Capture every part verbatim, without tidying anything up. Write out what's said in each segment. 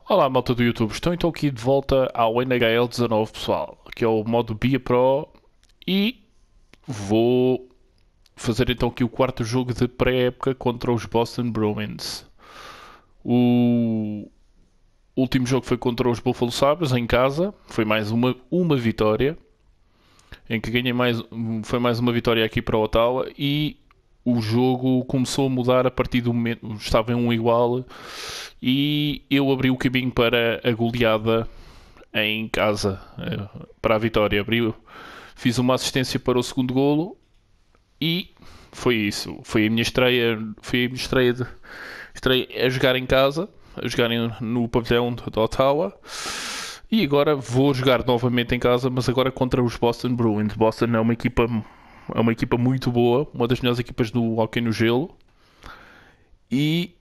Olá, malta do YouTube. Estou então aqui de volta ao N H L dezanove, pessoal, que é o modo B I A Pro, e vou fazer então aqui o quarto jogo de pré-época contra os Boston Bruins. O último jogo foi contra os Buffalo Sabres em casa, foi mais uma, uma vitória, em que ganhei mais, foi mais uma vitória aqui para o Ottawa, e o jogo começou a mudar a partir do momento, estava em um igual, e eu abri o caminho para a goleada em casa, para a vitória. Abri, fiz uma assistência para o segundo golo e foi isso. Foi a minha estreia, foi a minha estreia, de, estreia a jogar em casa, a jogar no pavilhão de Ottawa. E agora vou jogar novamente em casa, mas agora contra os Boston Bruins. Boston é uma equipa, é uma equipa muito boa, uma das melhores equipas do hóquei no gelo. E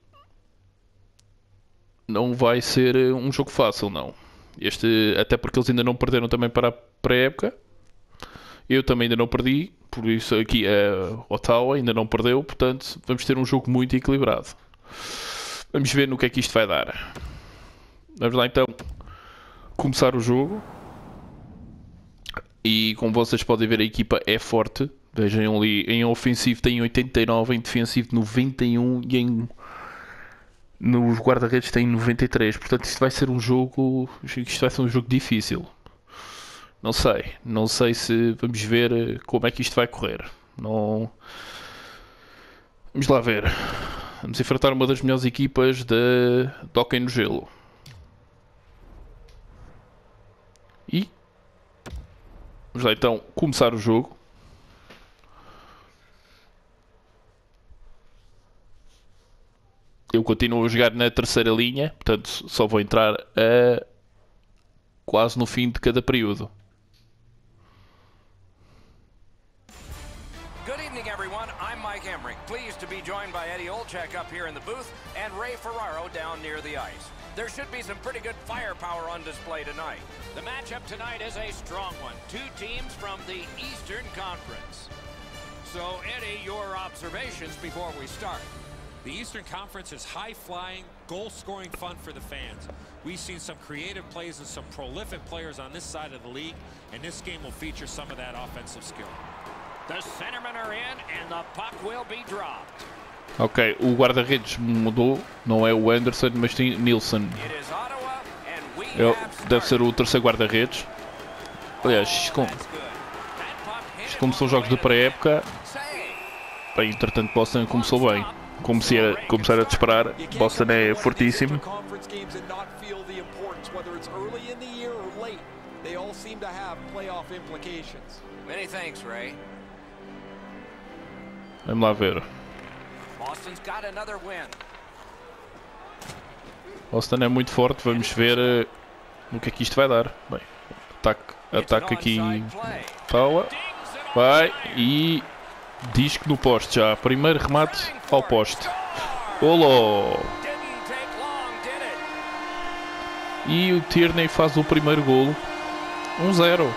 não vai ser um jogo fácil, não. Este, até porque eles ainda não perderam também para a pré-época. Eu também ainda não perdi, por isso aqui a Ottawa ainda não perdeu, portanto vamos ter um jogo muito equilibrado. Vamos ver no que é que isto vai dar. Vamos lá então começar o jogo. E como vocês podem ver, a equipa é forte. Vejam ali, em ofensivo tem oitenta e nove, em defensivo noventa e um e em nos guarda-redes tem noventa e três. Portanto isto vai ser um jogo, isto vai ser um jogo difícil. Não sei, não sei se vamos ver como é que isto vai correr. Não. Vamos lá ver. Vamos enfrentar uma das melhores equipas de, de hóquei no gelo. E vamos lá então começar o jogo. Eu continuo a jogar na terceira linha, portanto só vou entrar a quase no fim de cada período. Good evening, everyone. I'm Mike Emmerich, pleased to be joined by Eddie Olczyk up here in the booth and Ray Ferraro down near the ice. There should be some pretty good firepower on display tonight. The matchup tonight is a strong one. Two teams from the Eastern Conference. So, Eddie, your observations before we start. The Eastern Conference is high-flying, goal-scoring fun for the fans. We've seen some creative plays and some prolific players on this side of the league, and this game will feature some of that offensive skill. The centermen are in, and the puck will be dropped. Ok, o guarda-redes mudou, não é o Anderson, mas tem Nilsson. Ele deve ser o terceiro guarda-redes. Aliás, isto como, isto como são jogos de pré-época, bem, entretanto Boston começou bem. Como se era, como se era de esperar, Boston é fortíssimo. Vamos lá ver. Boston é muito forte, vamos ver uh, no que é que isto vai dar. Bem, ataque, ataque aqui. Fala. Vai e disco no poste já. Primeiro remate ao poste. Golo! E o Tierney faz o primeiro golo. um zero.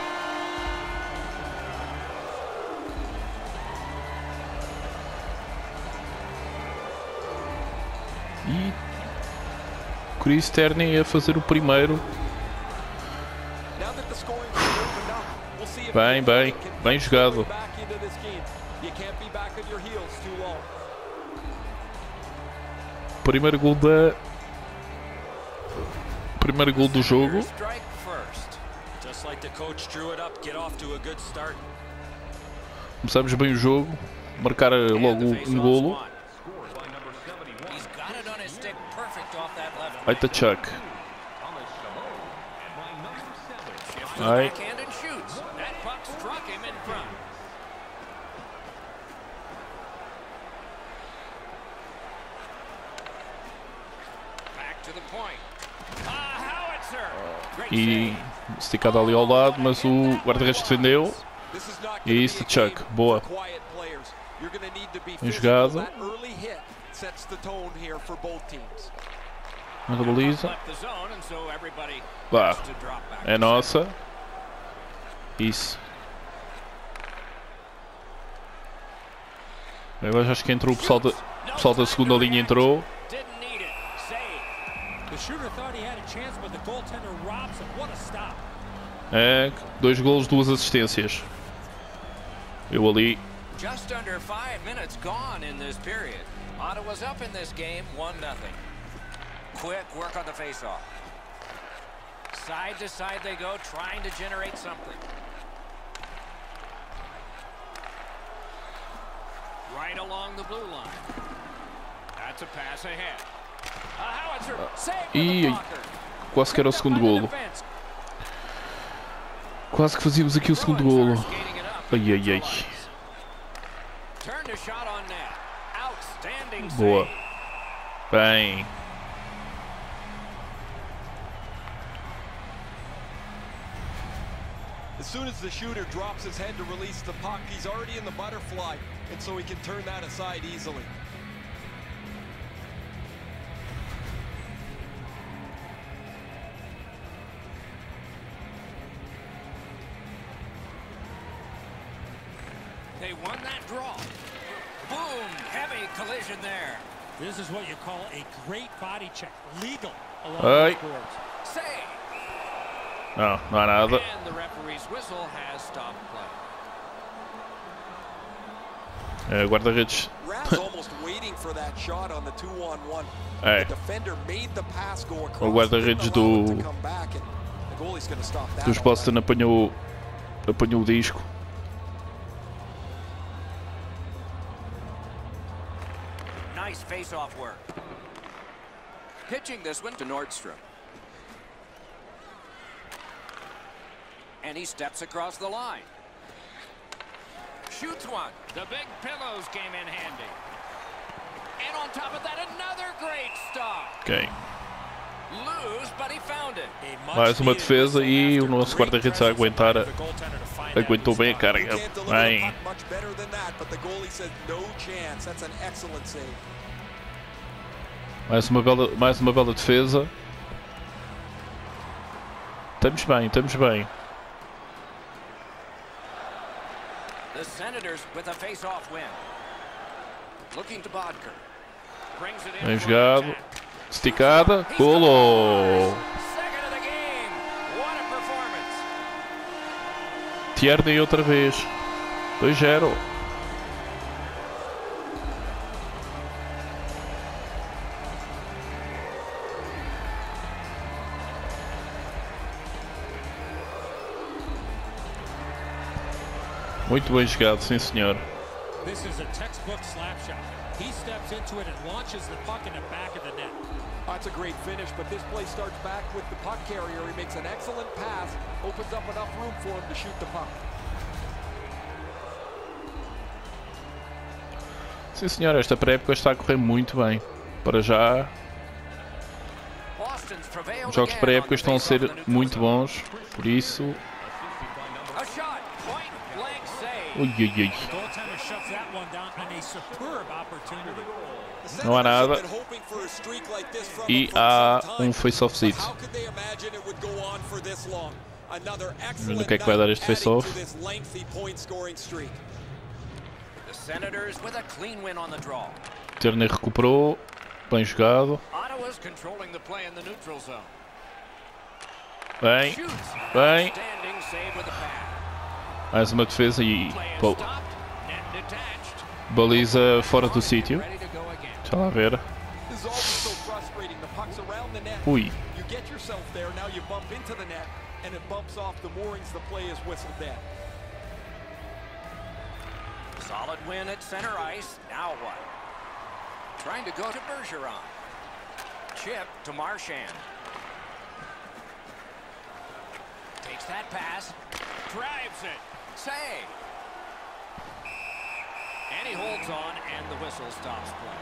E Chris Tierney a fazer o primeiro. Bem, bem, bem jogado. Primeiro gol da primeiro gol do jogo. Começamos bem o jogo, marcar logo um golo. Vai Tkachuk. Vai. E esticado ali ao lado, mas o guarda-redes defendeu. E isso, Chuck, boa. Bem jogado. Na baliza. Vá, é nossa. Isso. Eu acho que entrou o pessoal da, o pessoal da segunda linha entrou. É, dois golos, duas assistências. Eu ali. Just under five minutes gone in this period. Ottawa's up in this game, one nothing. Quick work on the face-off. Side to side they go, trying to generate something. Right along the blue line. That's a pass ahead. A howitzer, save the blocker. Quase que era o segundo golo. Quase que fazíamos aqui o segundo golo. Ai, ai, ai. Boa. Bem. As soon as the shooter drops his head to release the puck, he's already in the butterfly, and so he can turn that aside easily. They won that draw. Boom! Heavy collision there. This is what you call a great body check. Legal. Ai. Save. Não, não há nada. And the referee's whistle has stopped play. É, guarda-redes. É. O guarda-redes do dos Boston apanhou apanhou o disco. Nice face-off work. Pitching this one to Nordstrom. And he steps across the line. Shoots one. The big pillows came in handy. And on top of that, another great stop. Ok. Loose, but he found it. Mais uma defesa e o nosso guarda-redes a aguentar. A... Aguentou bem a carga. Bem. Mais uma bela, mais uma bela defesa. Estamos bem, estamos bem. The Senators with a face-off win. Looking to Bodker. Brings it in. Bem jogado. Esticada. Golo. Second of the game. What a performance. Tierney outra vez. dois zero. Muito bem jogado, sim senhor. This is a textbook slap shot. He steps into it and launches the puck in the back of the net. That's a great finish, but this play starts back with the puck carrier. He makes an excellent pass, opens up enough room for him to shoot the puck. Sim senhor, esta pré-época está a correr muito bem. Para já, os jogos de pré-época estão a ser muito bons, por isso... Ui, ui, ui. Não há nada. E há um face-offzito. No que é que vai dar este face-off? Tierney recuperou. Bem jogado. Bem. Bem. Mais uma defesa e pô, baliza fora do sítio. Deixa lá ver. Ui. Solid win at center ice. Now what? Trying to go to Bergeron. Chip to Marchand. Takes that pass. Drives it. Save. And he holds on, and the whistle stops play.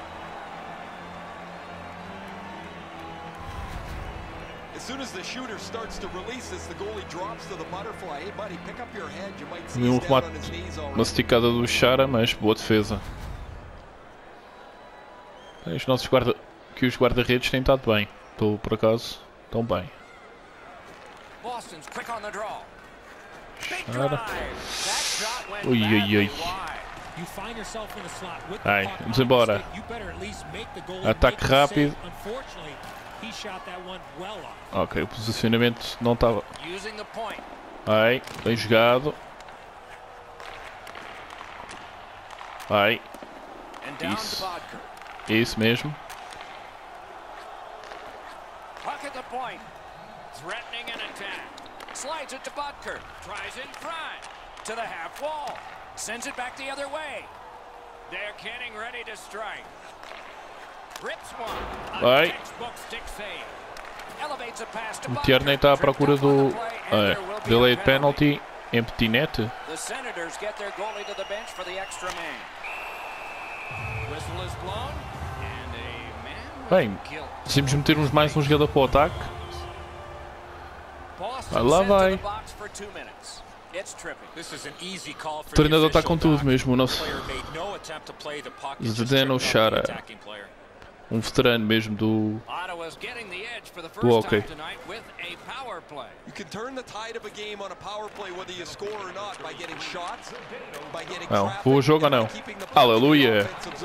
As soon as the shooter starts to release this, the goalie drops to the butterfly. Hey, buddy, pick up your head. You might see Um he's down remate, on his knees already. uma esticada do Chara, mas boa defesa. Os nossos guarda, que os guarda-redes têm estado bem. Estou por acaso, estão bem. Boston's quick on the draw. Chara. Ui, ui, ui. Ai, vamos embora. Ataque rápido. Ok, o posicionamento não estava. Vai, bem jogado. Vai. Isso. Isso mesmo. Puck at the point. Threatening an attack. Slides it to Butker. Tries in front. To the half wall. Sends it back the other way. They're getting ready to strike. Rips one. Vai. Textbook stick save. Elevates a pass to O Tierney está à procura do é, delayed penalty. Empty net. The Senators get their goalie to the bench for the extra man. Whistle is blown and a man Bem, precisamos metermos mais um jogador para o ataque. Ah, lá vai. O treinador está com tudo mesmo. O nosso Zdeno Chara, um veterano mesmo do do hockey. Não, vou jogo ou não? Aleluia!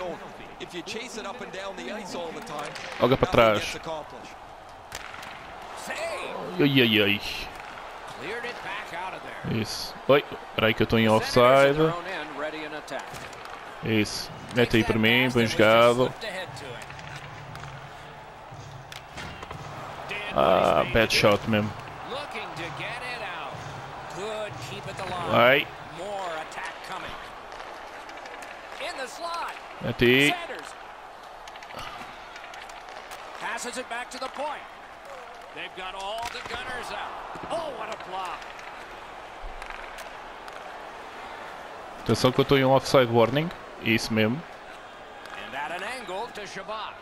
Joga para trás. Ai, ai, ai. Isso. Oi, espera aí que eu estou em offside. Isso. Mete aí para mim, bem jogado. Ah, bad shot mesmo. Vai. Mete aí. Passes it back to the point. They've got all the gunners out. Oh, what a block. Atenção que eu estou em um offside warning. Isso mesmo. And at an angle to Shabbat.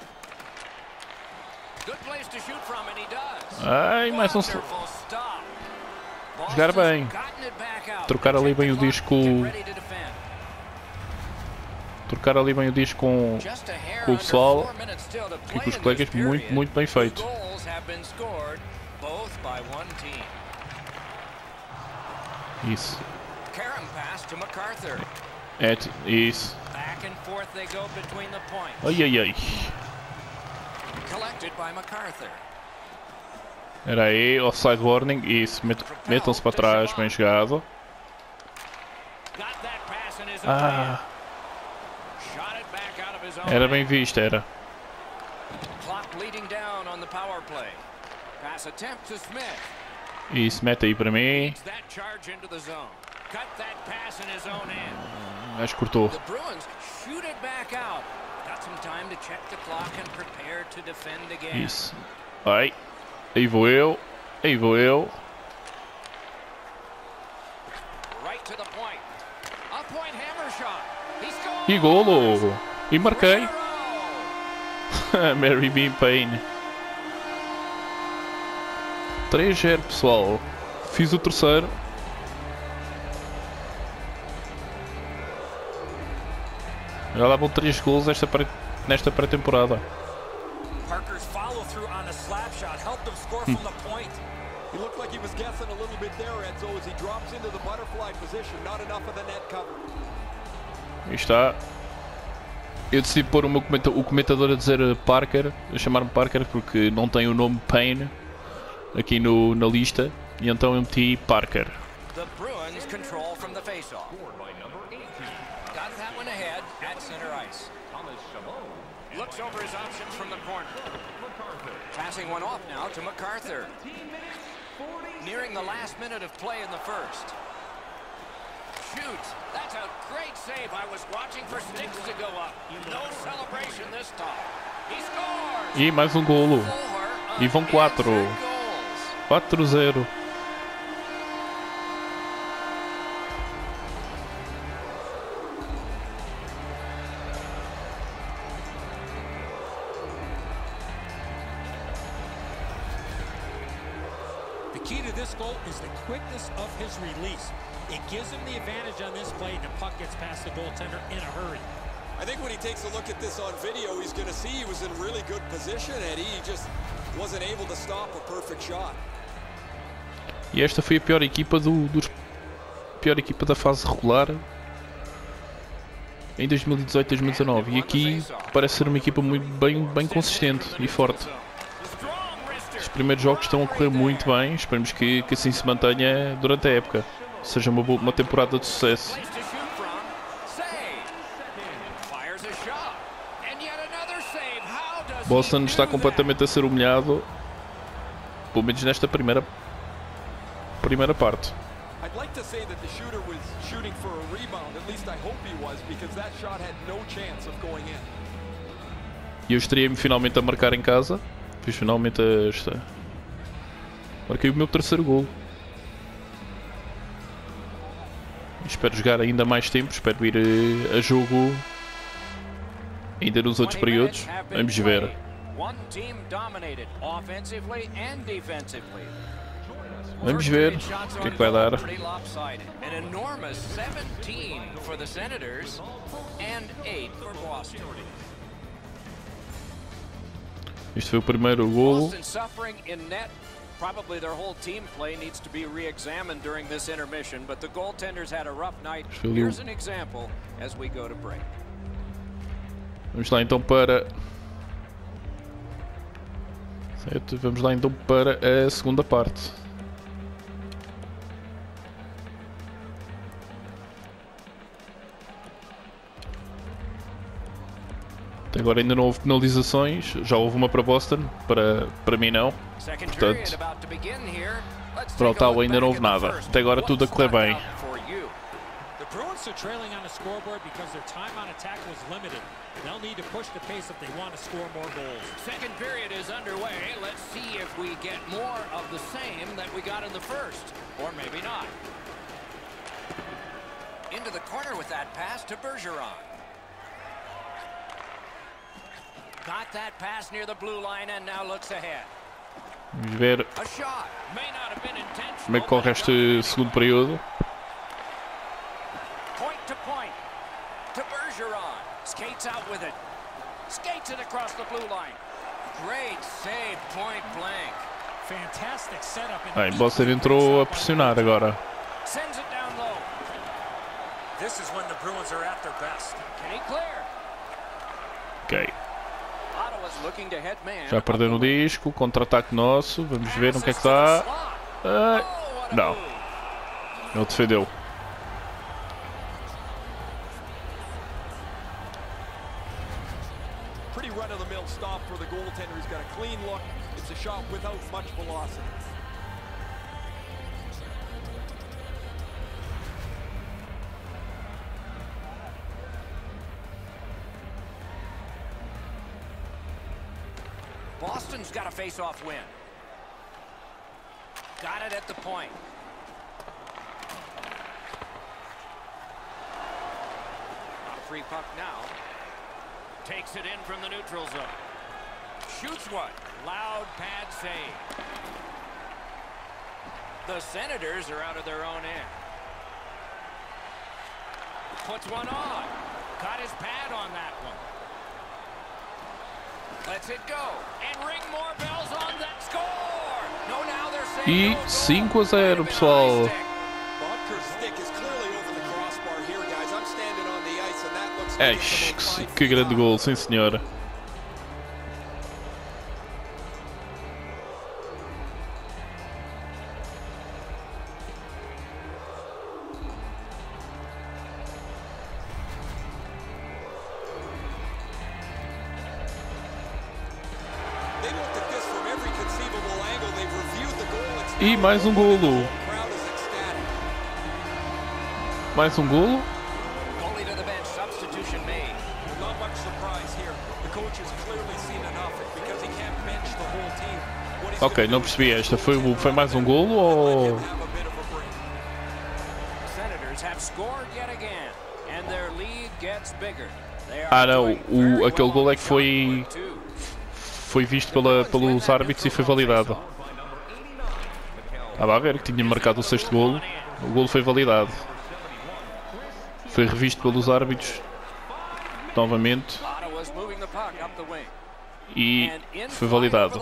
Good place to shoot from and he does. Ai, mais um. Wonderful stop. Jogar bem. Trocar ali bem o disco. Trocar ali bem o disco com, com o pessoal e com os colegas, muito, muito bem feito. Isso. É, isso. Ai, ai, ai. Era aí, offside warning. Isso, met, metam-se para trás, bem jogado. Ah. Era bem visto, era. Isso, mete aí para mim. Mas cortou. Isso. Vai. Aí vou eu. Aí vou eu. E golo. E marquei. Mary Bean Payne. três a zero, pessoal. Fiz o terceiro. Já davam três gols nesta pré, nesta pré-temporada. Parker's follow through on a slap shot helped them score from the point. He looked like he was guessing a little bit there, Enzo, as he drops into the butterfly position. Not enough of the net cover. Aí está. Eu decidi pôr o meu comentador, o comentador a dizer Parker, a chamar-me Parker porque não tem o nome Payne aqui no, na lista, e então eu meti Parker. The Bruins control from the face-off. Got that one ahead at center ice. Looks over his options from the corner. Passing one off now to MacArthur. Nearing the last minute of play in the first. Shoots. That's a great save. I was watching for sticks to go up. No celebration this time. He scores. E mais um golo. E vão quatro. quatro a zero. The key to this goal is the quickness of his release. It gives him the advantage on this play. The puck gets past the goaltender in a hurry. I think when he takes a look at this on video, he's going to see he was in really good position, Eddie. He just wasn't able to stop a perfect shot. E esta foi a pior equipa do, dos pior equipa da fase regular em dois mil e dezoito, dois mil e dezanove. E aqui parece ser uma equipa muito bem, bem consistente e forte. primeiros jogos estão a correr muito bem. Esperemos que, que assim se mantenha durante a época. Seja uma, boa, uma temporada de sucesso. Boston está completamente a ser humilhado, pelo menos nesta primeira primeira parte. E eu estreiei-me finalmente a marcar em casa. Fiz finalmente esta. Marquei o meu terceiro gol. Espero jogar ainda mais tempo. Espero ir a jogo ainda nos outros períodos. Vamos ver. Vamos ver o que é que vai dar. Este foi o primeiro golo. Probably their whole team play needs to be re-examined during this intermission, but the goaltenders had a rough night. Here's an example as we go to break. Vamos lá então para certo, vamos lá então para a segunda parte. Até agora ainda não houve penalizações, já houve uma para Boston, para, para mim não. Portanto, para Ottawa ainda não houve nada. Até agora tudo a correr bem. The Bruins are trailing on the scoreboard because their time on attack was limited. They'll need to push the pace if they want to score more goals. Second period is underway. Let's see if we get more of the same that we got in the first, or maybe not. Into the corner with that pass to Bergeron. Got that pass near the blue line and now looks ahead. Vamos ver A shot may not have been intentional. como é que corre este segundo período. Point to point to Bergeron. Skates out with it. Skates it across the blue line. Great save, point blank. Fantastic setup. Bem, Boston entrou a pressionar agora. Sends it down low. This is when the Bruins are at their best. Can he clear? Ok. Ottawa's looking to head man. Já perderam o disco, contra-ataque nosso. Vamos ver no que é que está. Ah, não. Ele defendeu. Pretty run-of-the-mill stop for the goaltender. He's got a clean look. It's a shot without much velocity. Boston's got a face-off win. Got it at the point. A free puck now. Takes it in from the neutral zone. Shoots one. Loud pad save. The Senators are out of their own end. Puts one on. Got his pad on that one. Lets it go. And ring more bells on that score. No, now they're saying E cinco a zero, pessoal. Eish, que grande gol, sim senhora. E mais um golo. Mais um golo. Ok, não percebi esta. Foi, foi mais um golo ou... Ah não, o, aquele golo é que foi... Foi visto pela, pelos árbitros e foi validado. Estava a ver que tinha marcado o sexto golo. O golo foi validado. Foi revisto pelos árbitros novamente e foi validado.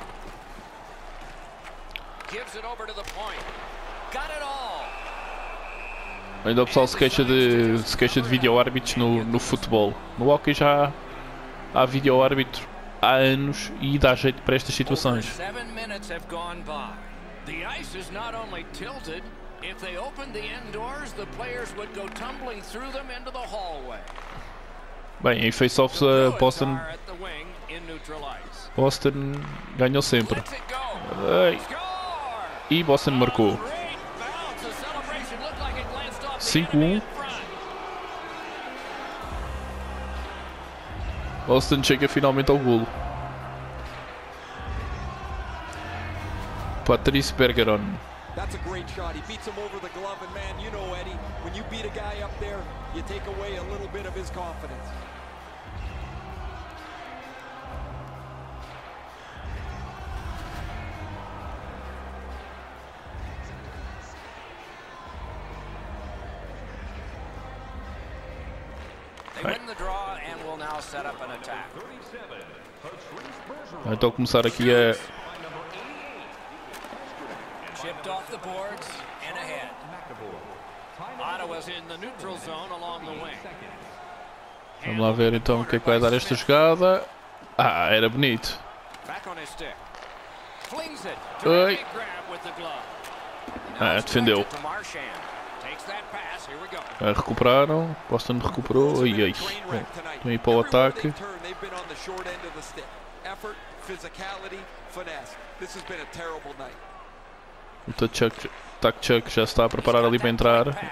Ainda o pessoal se queixa de, se queixa de vídeo-árbitros no, no futebol. No hockey já há vídeo-árbitro há anos e dá jeito para estas situações. Seven minutes have gone by. The ice is not only tilted. If they opened the indoors, the players would go tumbling through them into the hallway. Bem, em face-offs a Boston, Are at the wing in neutral ice. Boston ganhou sempre. Lets it go. Ai. Score! E Boston marcou. Great bounce. The celebration looked like it glanced off the cinco enemy um. in front. Boston chega finalmente ao golo. Patrice Bergeron. That's a great shot. He beats him over the glove, and man, you know, Eddie, when you beat a guy up there, you take away a little bit of his confidence. They win the draw and will now set up an attack. Então começar aqui a Chipped off the boards and ahead. Ottawa's in the neutral zone along the wing. Vamos lá ver então o que é que vai dar esta jogada. Ah, era bonito. Back on his stick. Flings it. Oi. Terrific grab with the glove. Ah, defendeu. To Marchand. Takes that pass. Here we go. Ah, recuperaram. Boston recuperou. Ai, ai. Bom, estão aí para o ataque. They've been on the short end of the stick. Effort, physicality, finesse. This has been a terrible night. O Tkachuk Tkachuk já está a preparar ali para entrar. And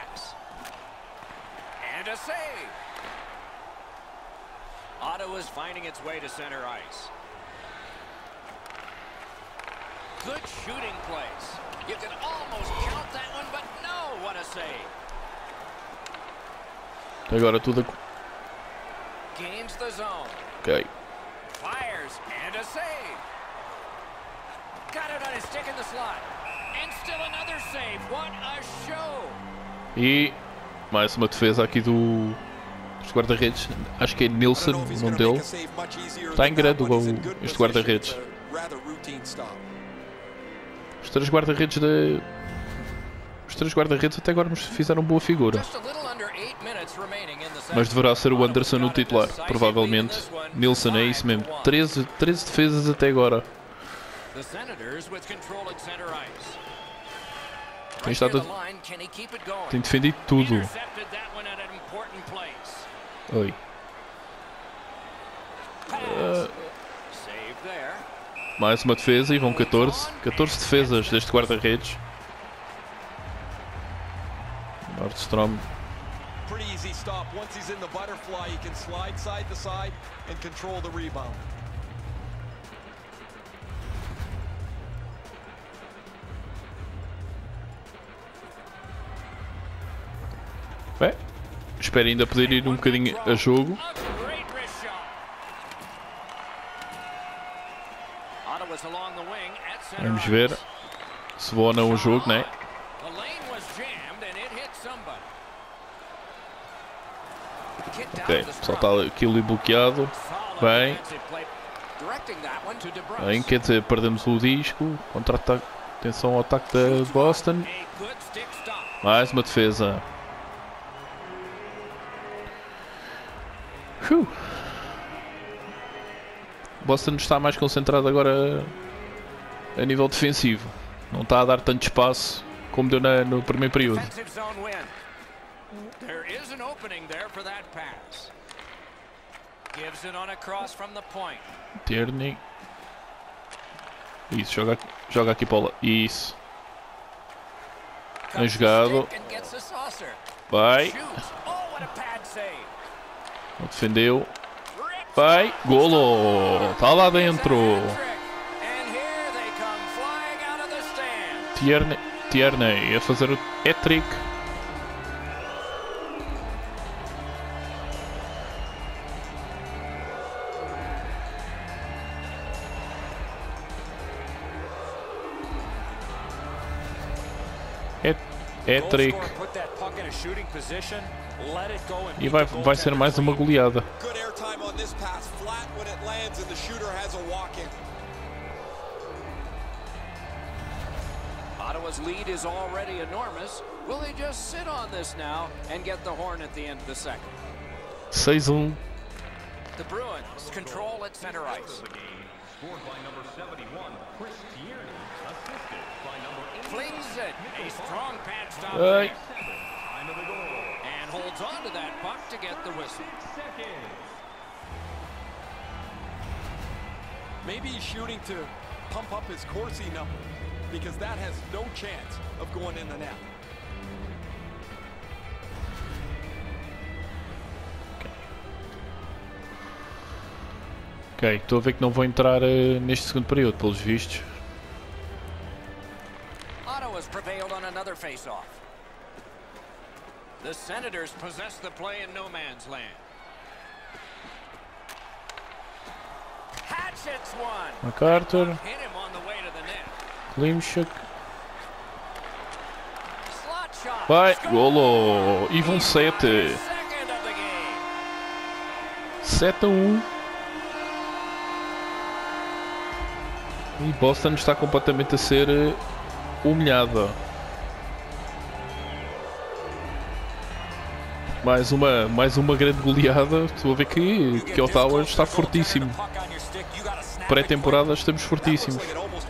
a save. Ottawa's finding its way to center ice. Good shooting place. You can almost count that one, but no, what a save. Agora tudo a... Gains the zone. Ok. Fires and a save. Got it on his stick in the slot. And still another save. What a show. E mais uma defesa aqui do dos guarda-redes. Acho que é Nilsson, o nome dele. Está em grande o, este guarda-redes. Os três guarda-redes da... Os três guarda-redes até agora nos fizeram boa figura. Just a little under eight minutes remaining in the second. Mas deverá ser o Anderson o titular, provavelmente. Nilsson é isso mesmo. treze, treze defesas até agora. The Senators with control at center ice. Tem, estado a... Line, can he keep it going? Tem defendido tudo. Intercepted that one at an important place. Oi. Pass. Save there. Mais uma defesa e vão catorze. catorze defesas deste guarda-redes. Nordstrom. Pretty easy stop. Once he's in the butterfly, he can slide side to side and control the rebound. Bem, espero ainda poder ir um bocadinho a jogo. A great wrist shot. Ottawa's along the wing at center Vamos ver ice. se vou ou não o jogo, né? The lane was jammed and it hit somebody. Kicked out Ok, of the o pessoal scrum. está aquilo ali bloqueado. Solid Bem, defensive play. Directing that one to DeBrus. bem, quer dizer, perdemos o disco. Contra-ataque. Atenção ao ataque da Boston. A good stick stop. Mais uma defesa. Uf. Boston está mais concentrado agora a nível defensivo. Não está a dar tanto espaço como deu na, no primeiro período. Defensive zone win. There is an opening there for that pass. Gives it on a cross from the point. Tierney. Isso, joga, joga aqui para lá. Isso. Bem Cuts the jogado. stick and gets the saucer. Vai. Shoots. Oh, what a pad save. Não defendeu. Rips Vai. Golo. Está lá dentro. And here they come flying out of the stand. Tierney. Tierney a fazer o hat-trick. Hat-trick. Put that puck in a shooting position, let it go and E vai, vai ser mais uma goleada. Good airtime on this pass, flat when it lands, and the shooter has a walk-in. Ottawa's lead is already enormous. Will they just sit on this now and get the horn at the end of the second? seis a um. The Bruins control at center ice. Flings it. A strong pad stop. Ai. And holds on to that puck to get the whistle. Maybe he's shooting to pump up his Corsi number, because that has no chance of going in the net. Ok, estou a ver que não vou entrar uh, neste segundo período, pelos vistos. Ottawa's prevailed on another face-off. The Senators possess the play in no man's land. Hatchets one. MacArthur, Hit him on the way to the net. Klimchuk. Slot shot. Vai, Score! golo! E vão sete. Second of the game. sete a um. E Boston está completamente a ser uh, humilhada. Mais uma, mais uma grande goleada. Estou a ver que, que Ottawa está fortíssimo. Pré-temporada estamos fortíssimos.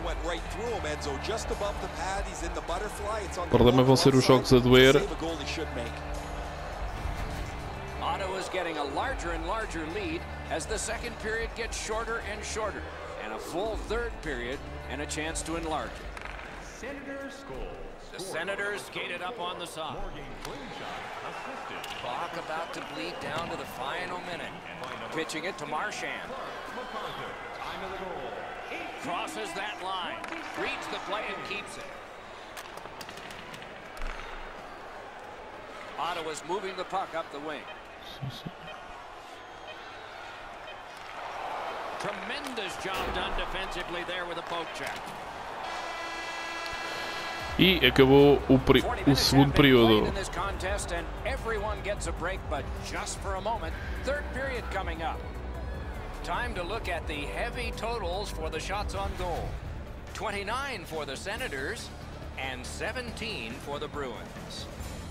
O problema vão ser os jogos a doer. Ottawa's getting a larger and larger lead as the second period gets shorter and shorter, and a full third period and a chance to enlarge it. The Senators skated up on the side. Clock about to bleed down to the final minute. Pitching it to Marchand. Crosses that line. Reads the play and keeps it. Ottawa's moving the puck up the wing. Tremendous job done defensively there with a poke check. E acabou o, o segundo período. Everyone gets a break, but just for a moment. Third period coming up. Time to look at the heavy totals for the shots on goal. twenty-nine for the Senators and seventeen for the Bruins.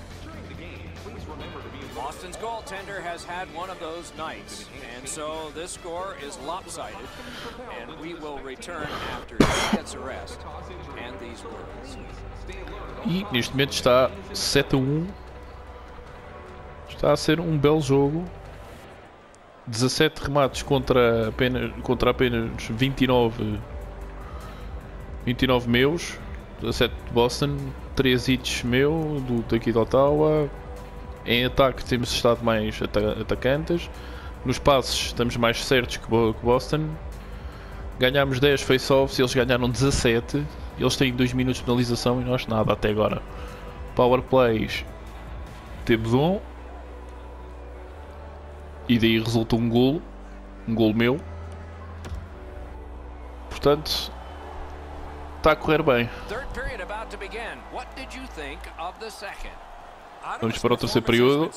Boston's goaltender has had one of those nights, and so this score is lopsided, and we will return after he gets a rest and these words. E neste momento está sete a um. Está a ser um belo jogo. dezassete remates contra apenas, contra apenas vinte e nove, vinte e nove meus. dezassete de Boston, treze hits meu, do, daqui de Ottawa. Em ataque temos estado mais ata atacantes. Nos passes estamos mais certos que, Bo que Boston. Ganhámos dez face-offs, eles ganharam dezassete. Eles têm dois minutos de penalização e nós nada até agora. Power plays temos um. E daí resulta um golo. Um golo meu. Portanto, está a correr bem. Vamos para o terceiro período.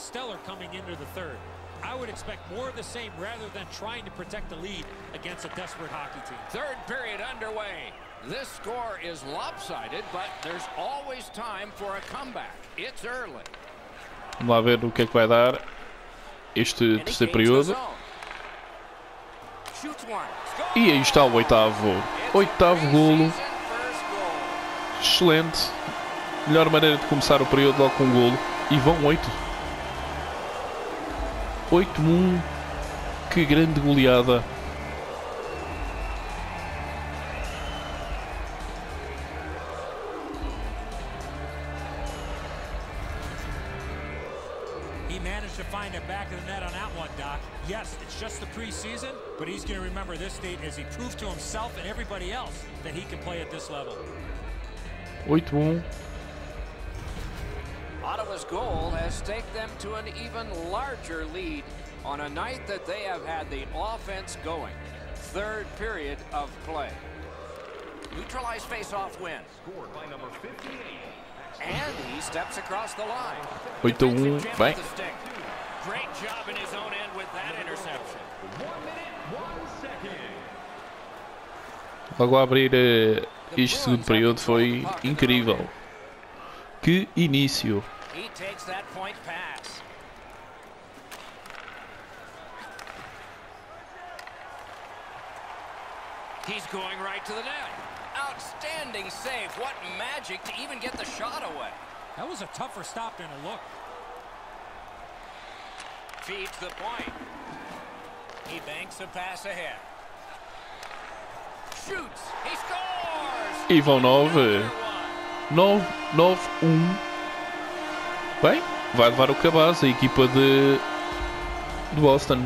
I would expect more of the same rather than trying to protect the lead against a desperate hockey team. Third period underway. This score is lopsided, but there's always time for a comeback. It's early. Vamos lá ver o que é que vai dar este terceiro período. E aí está o oitavo. Oitavo golo. Excelente. Melhor maneira de começar o período logo com um golo. E vão oito. oito a um. Que grande goleada. He managed to find it back of the net on that one, Doc. Yes, it's just the preseason, but he's going to remember this date as he proved to himself and everybody else that he can play at this level. oito a um. Ottawa's goal has taken them to an even larger lead on a night that they have had the offense going. Third period of play. Neutralized face-off win. And he steps across the line. oito a um, vai. Great job in his own end with that interception. Logo a abrir uh, este segundo período foi incrível. Que início! He takes that point pass. He's going right to the net. Outstanding save. What magic to even get the shot away. That was a tougher stop than it looked. Feeds the point. He banks a pass ahead. Shoots. He scores. E vão nove. nove, nove, um. Bem, vai levar o cabaz a equipa de, de Boston.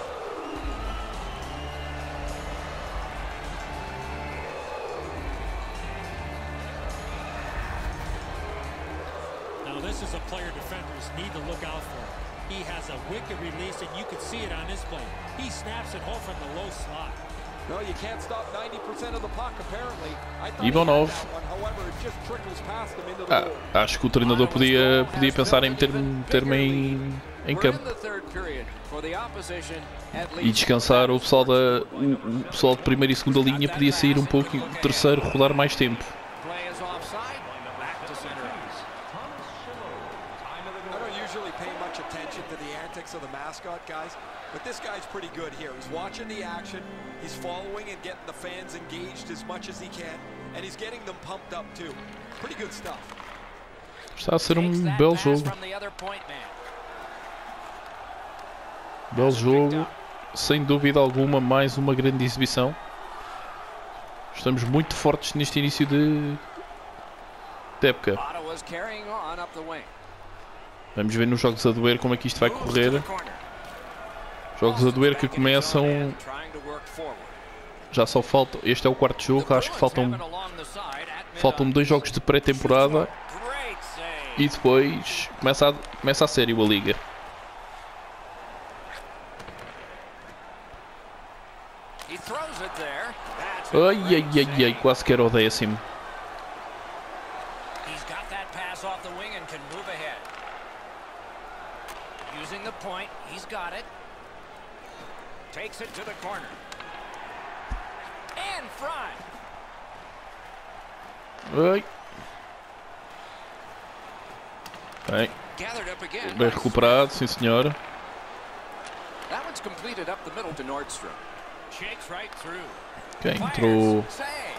Now this is a player defenders need to look out for. He has a wicked release and you can see it on his play. He snaps it home from the low slot. No, you can't stop ninety percent of the puck, apparently. I thought Ivanov. he had that one, however, it just trickles past him into the Ah, goal. acho que o treinador podia, podia pensar em meter-me meter-me em, em campo e descansar o pessoal da o, o pessoal de primeira e segunda linha podia sair um pouco e o terceiro rodar mais tempo. Play is offside. Back to center ice. I don't usually pay much attention to the antics of the mascot guys, but this guy's pretty good here. He's watching the action, he's following and getting the fans engaged as much as he can, and he's getting them pumped up too. Pretty good stuff. Está a ser um Takes that belo pass jogo. from the other point man. Belo jogo, sem dúvida alguma, mais uma grande exibição. Estamos muito fortes neste início de, de época. Ottawa's carrying on up the wing. Vamos ver nos jogos a doer como é que isto vai correr. Jogos a doer que começam. Trying to work forward. Já só falta. Este é o quarto jogo. Acho que faltam, faltam dois jogos de pré-temporada. Great save. E depois começa a, começa a sério a liga. He throws it there. That's Ai, ai, ai, ai, quase que era o décimo. He's got that pass off the wing and can move ahead. Using the point, he's got it. Takes it to the corner. And front. Ai. Bem, Gathered up again. bem recuperado, sim senhora. That one's completed up the middle to Nordstrom. Shakes right through. Ok, entrou. Fires. Save.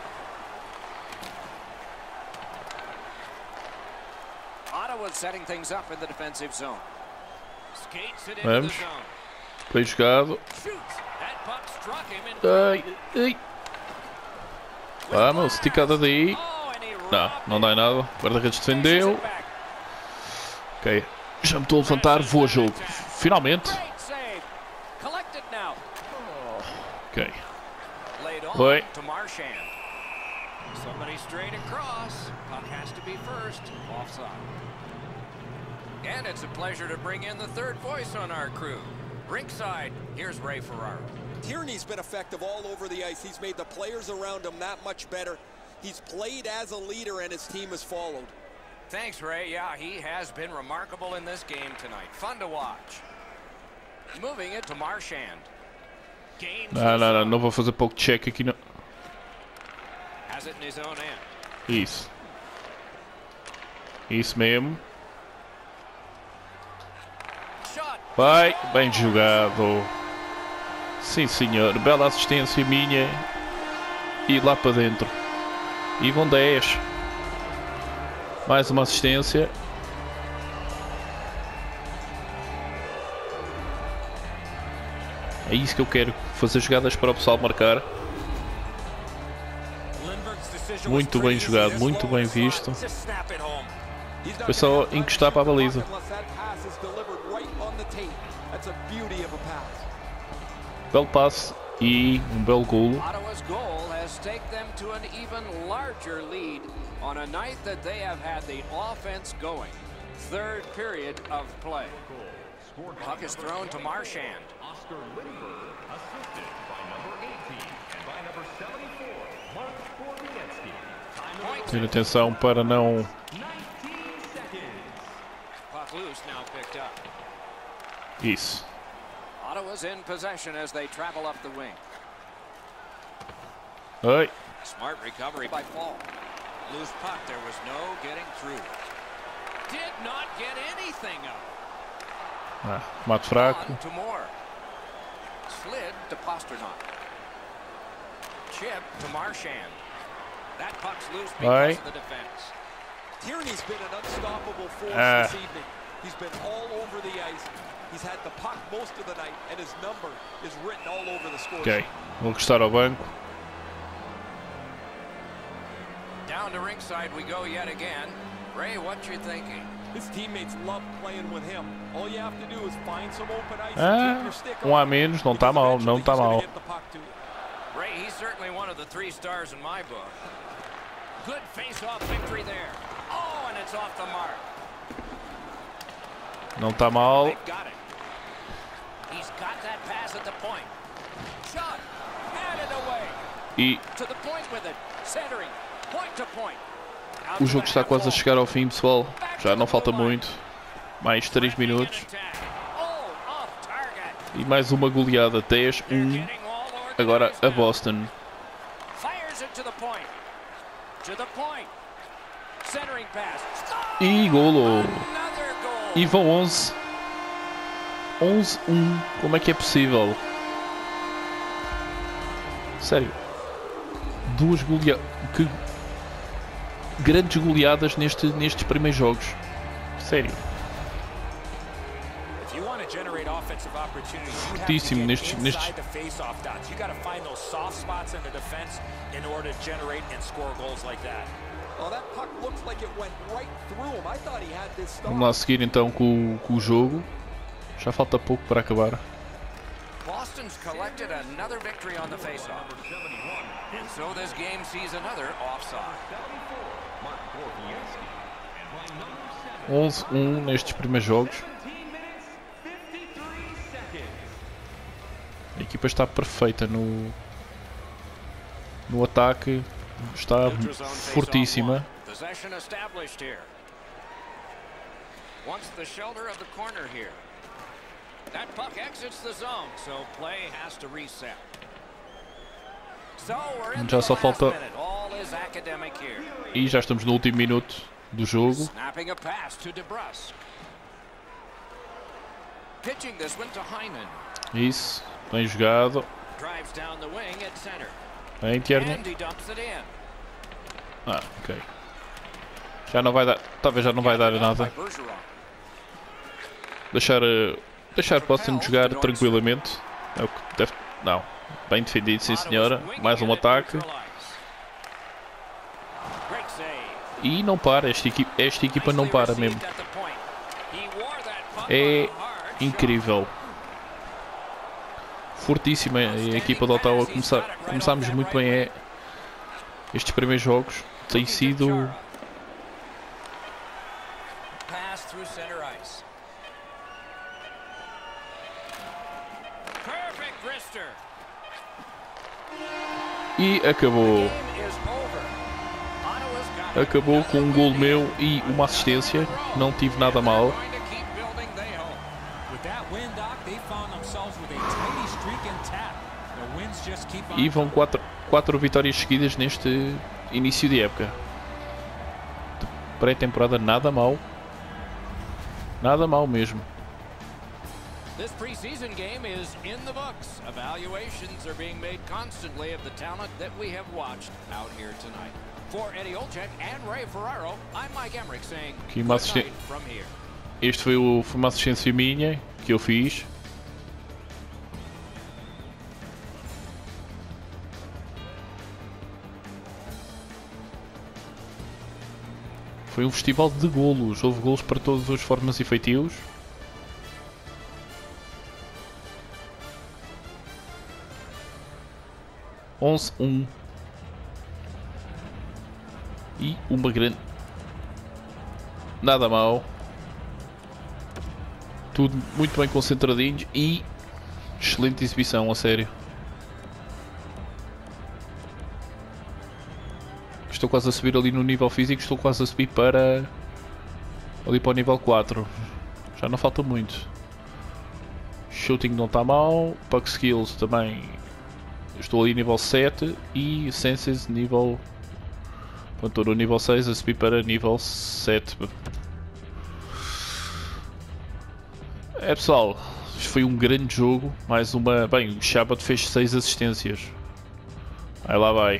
Ottawa setting things up in the defensive zone. Skates it into Vamos. the zone. Bem jogado. Shoots. That puck struck him in Ai, ai. Vamos, esticada daí. Oh, and he Não, robbed não dá em nada. O guarda-redes defendeu. Takes it back. Ok, já me estou a levantar. Vou ao jogo. Finalmente. Great save. Collected now. Ok. Laid on Oi. to Marchand. Somebody straight across. Puck has to be first. Offside. And it's a pleasure to bring in the third voice on our crew. Rinkside, here's Ray Ferraro. Tierney's been effective all over the ice. He's made the players around him that much better. He's played as a leader and his team has followed. Thanks, Ray. Yeah, he has been remarkable in this game tonight. Fun to watch. Moving it to Marchand. Gains Não, the não, não, zone. não vou fazer pouco check aqui. Não. Has it in his own end. Isso. Isso mesmo. Shot. Vai, bem jogado. Sim senhor, bela assistência minha. E lá para dentro. E vão dez. Mais uma assistência. É isso que eu quero. Fazer jogadas para o pessoal marcar. Muito bem jogado, muito bem visto. Just snap it home. He's not Foi só gonna have encostar para a baliza. unless that pass is delivered right on the tape. That's a beauty of a pass. Belo passe e um belo golo. Ottawa's goal has taken them to an even larger lead on a night that they have had the offense going. Third period of play. Puck is thrown to Marchand. Oscar Lindbergh, assisted by number eighteen and by number seventy-four, Mark Borowiecki. Time of Ter atenção para não. nineteen seconds. Puck loose, now picked up. Isso. Ottawa's in possession as they travel up the wing. Oi. Smart recovery by Fall. Loose puck, there was no getting through. Did not get anything up. Ah, mate fraco. On to Moore. Slid to Pasternak. chip to Marchand. That puck's loose Vai. because of the defense. Tierney's been an unstoppable force Ah. this evening. He's been all over the ice. He's had the puck most of the night, and his number is written all over the score Ok, sheet. vou encostar ao banco. Down to ringside we go yet again. Ray, what you thinking? His teammates love playing with him. All you have to do is find some open ice and Ah, keep your stick um a on. menos, não está Because mal, não eventually está he's gonna mal. get the puck to you. Ray, he's certainly one of the three stars in my book. Good face-off victory there. Oh, and it's off the mark. Não está mal. They've got it. He's got that pass at the point. Shot. Handed away. E To the point with it. Centering. Point to point. Out o to jogo the está half quase a wall. chegar ao fim, pessoal. Já não falta muito. Mais três Threatening an minutos. attack. Oh, off target. E mais uma goleada. dez a They're um. getting all organized Agora a now. Boston. Fires it to the point. To the point. Centering pass. E golo. Another goal. E vão onze. onze a um. Como é que é possível? Sério. Duas goleadas. Que grandes goleadas neste, nestes primeiros jogos. Sério. If you want to generate offensive opportunities, you have to Fortíssimo get nestes- inside nestes- the face-off dots. You got to find those soft spots in the defense in order to generate and score goals like that. Oh, that puck looks like it went right through him. I thought he had this stop. Vamos lá seguir então com, com o jogo. Já falta pouco para acabar. Boston's collected another victory on the faceoff. And so this game sees another offside. onze a um nestes primeiros jogos. A equipa está perfeita no, no ataque. Está Neutral zone fortíssima. face-off one. Possession established here. Wants the shelter of the corner here. That puck exits the zone, so play has to reset. So we're in Já the só last falta- minute. All is academic here. E já estamos no último minuto do jogo. Snapping a pass to DeBrusque. Pitching this one to Hyman. Isso, bem jogado. Drives down the wing at center. Bem, Tierney. And he dumps it in. Ah, ok. Já não vai dar. Talvez já não vai dar nada. By Bergeron. Deixar, eh, deixar Boston jogar tranquilamente. É o que deve. Não. Bem defendido, sim senhora. Mais um ataque. Great save. E não para. Esta equipa, esta equipa não para mesmo. At the point. He wore that puck É on a hard shot. incrível. Fortíssima a equipa do Ottawa. Começar, começámos muito bem é, estes primeiros jogos. Tem sido. Pass through center ice. Perfect wrister. E acabou. Game is over. Ottawa's got it. Acabou com um gol meu e uma assistência. Não tive nada mal. Going to keep building, they hope. With that win, Doc, they found themselves with a tiny streak intact. The wins just keep on E vão quatro, quatro vitórias seguidas neste início de época. De pré-temporada nada mal. Nada mal mesmo. This preseason game is in the books. Evaluations are being made constantly of the talent that we have watched out here tonight. For Eddie Olczyk and Ray Ferraro, I'm Mike Emmerich saying Aqui good uma assisten- night from here. Este foi, o, foi uma assistência minha que eu fiz. Foi um festival de golos. Houve golos para todas as formas e feitios. onze a um. E uma grande. Nada mal. Tudo muito bem concentradinho e excelente exibição, a sério. Estou quase a subir ali no nível físico, estou quase a subir para ali para o nível quatro. Já não falta muito. Shooting não está mal, puck skills também. Estou ali nível sete e senses nível. Pronto, estou no nível seis a subir para nível sete. É pessoal, isto foi um grande jogo. Mais uma. Bem, o Chabot fez seis assistências. Aí lá vai.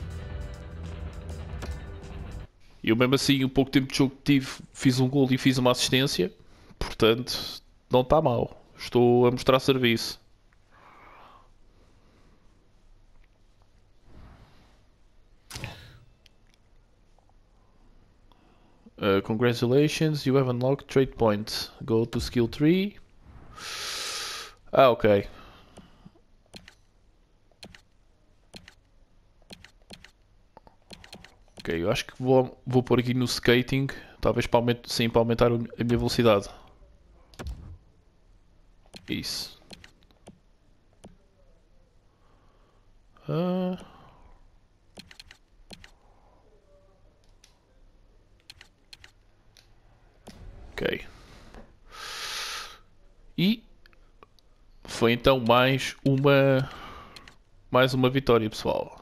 Eu mesmo assim, um pouco tempo de jogo que tive, fiz um gol e fiz uma assistência. Portanto, não está mal. Estou a mostrar serviço. Uh, congratulations, you have unlocked trade points. Go to skill tree. Ah, ok. Ok, eu acho que vou, vou pôr aqui no skating, talvez para aumentar, sim, para aumentar a minha velocidade. Isso. Uh... Ok. E foi então mais uma mais uma vitória, pessoal.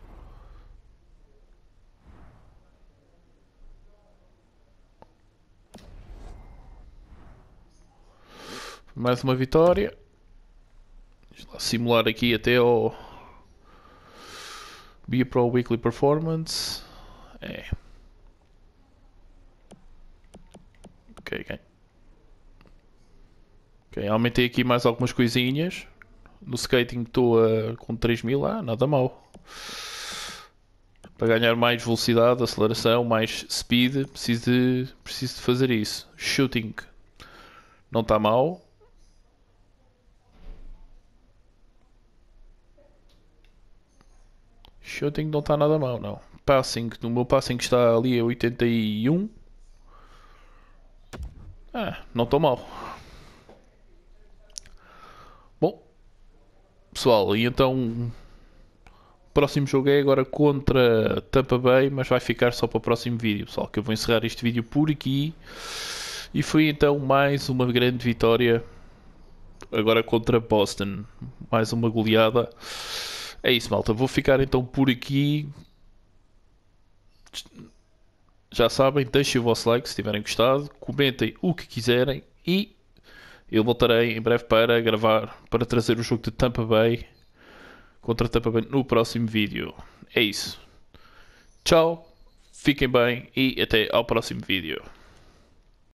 Mais uma vitória. Deixa lá simular aqui até ao Be a Pro Weekly Performance. É. Ok, ok. Ok, aumentei aqui mais algumas coisinhas. No skating estou a, com três mil. Ah, nada mal. Para ganhar mais velocidade, aceleração, mais speed, preciso de, preciso de fazer isso. Shooting não está mal. Shooting não está nada mal, não. Passing, no meu passing está ali a oitenta e um. Ah, não estou mal. Bom, pessoal, e então o próximo jogo é agora contra Tampa Bay, mas vai ficar só para o próximo vídeo, pessoal, que eu vou encerrar este vídeo por aqui. E foi então mais uma grande vitória agora contra Boston, mais uma goleada. É isso, malta, vou ficar então por aqui. Já sabem, deixem o vosso like se tiverem gostado, comentem o que quiserem e eu voltarei em breve para gravar, para trazer o jogo de Tampa Bay contra Tampa Bay no próximo vídeo. É isso. Tchau, fiquem bem e até ao próximo vídeo.